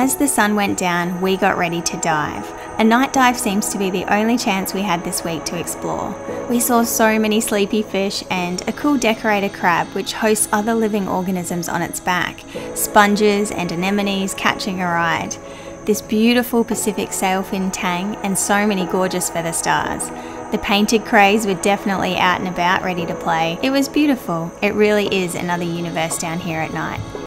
As the sun went down, we got ready to dive. A night dive seems to be the only chance we had this week to explore. We saw so many sleepy fish and a cool decorator crab which hosts other living organisms on its back, sponges and anemones catching a ride, this beautiful Pacific sailfin tang, and so many gorgeous feather stars. The painted crays were definitely out and about ready to play. It was beautiful. It really is another universe down here at night.